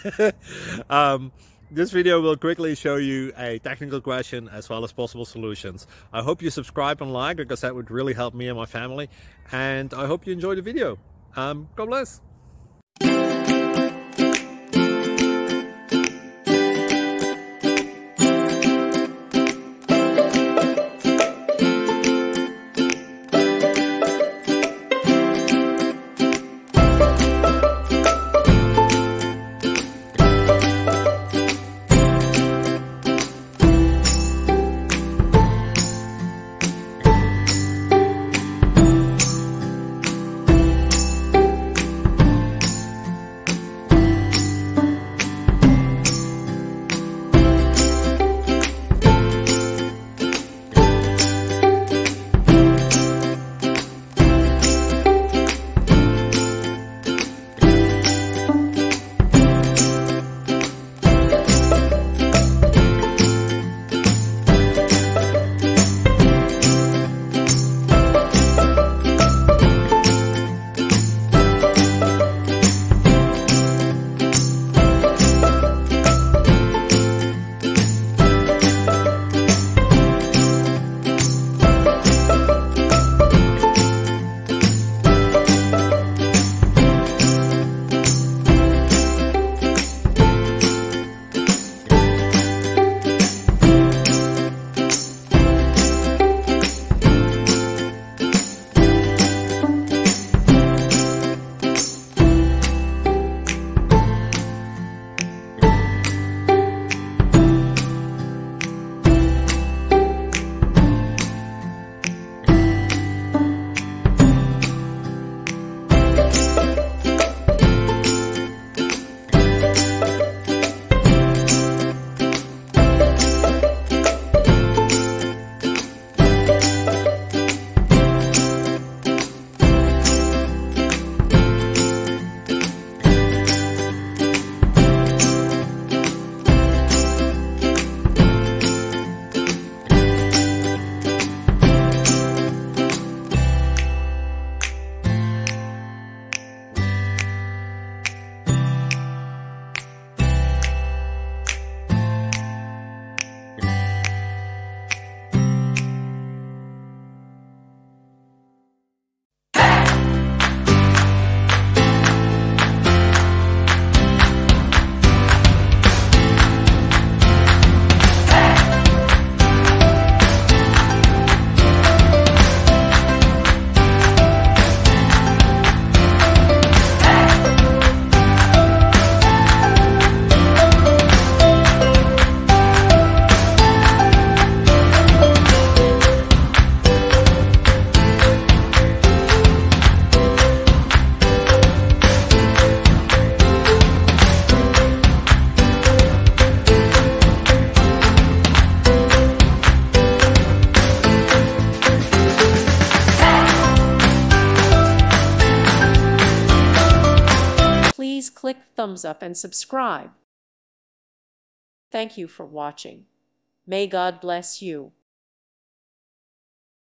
This video will quickly show you a technical question as well as possible solutions. I hope you subscribe and like, because that would really help me and my family. And I hope you enjoy the video. God bless. Please click thumbs up and subscribe. Thank you for watching. May God bless you.